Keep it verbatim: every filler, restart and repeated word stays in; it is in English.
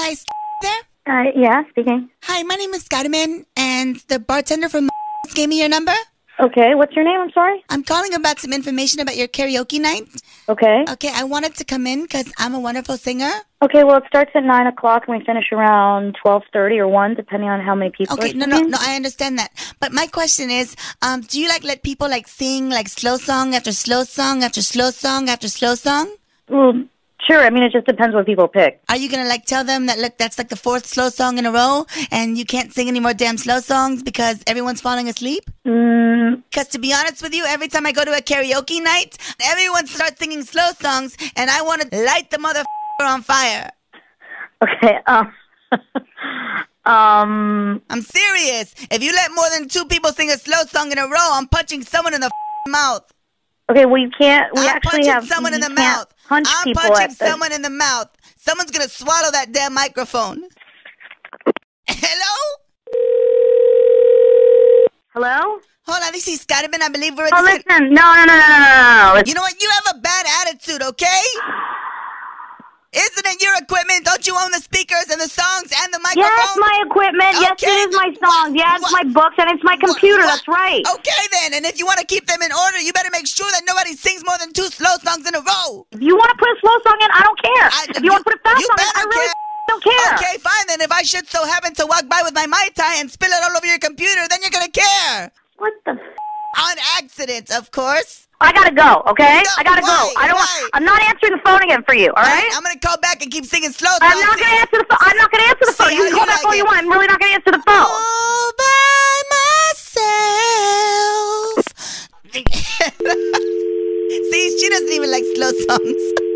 Hi, is there? Uh, yeah, speaking. Hi, my name is Carmen, and the bartender from gave me your number. Okay, what's your name? I'm sorry. I'm calling about some information about your karaoke night. Okay. Okay, I wanted to come in because I'm a wonderful singer. Okay, well, it starts at nine o'clock and we finish around twelve thirty or one, depending on how many people Okay, are no, no, singing. no, I understand that. But my question is, um, do you like let people like sing like slow song after slow song after slow song after slow song? Well, sure. I mean, it just depends what people pick. Are you gonna like tell them that look, that's like the fourth slow song in a row, and you can't sing any more damn slow songs because everyone's falling asleep? Mm, Because to be honest with you, every time I go to a karaoke night, everyone starts singing slow songs, and I want to light the motherfucker on fire. okay. Um, um, I'm serious. If you let more than two people sing a slow song in a row, I'm punching someone in the mouth. okay, well, you can't. We I'm actually punching have. someone in you the can't mouth. Punch I'm people punching at the, someone in the mouth. Someone's gonna swallow that damn microphone. Hello? Hello? Hold on, this is Carmen. I believe we're. Oh, just listen. No, no, no, no, no, no, no. You know what? You have a bad attitude, okay? Isn't it your equipment? Don't you own the speakers and the songs and the microphone? Yes, my equipment. Yes, Okay, it is my then songs. what- Yes, what- my books, and it's my computer. what- That's right. Okay, then. And if you want to keep them in order, you better make sure that nobody sings more than two slow songs in a row. If you want to put a slow song in, I don't care. I- if you, want to put a fast you song in, I better really care. don't care. Okay, fine. Then if I should so happen to walk by with my Mai Tai and spill it all over your computer, then you're going to care. What the f***? On accident, of course. I gotta go, okay? No, I gotta why? go. I don't Why? want, I'm not answering the phone again for you, all right? I'm going to call back and keep singing slow songs. I'm not gonna answer the phone. I'm not gonna answer the phone. See You how can call you that like phone you it. want. I'm really not gonna answer the phone. All by myself. See, she doesn't even like slow songs.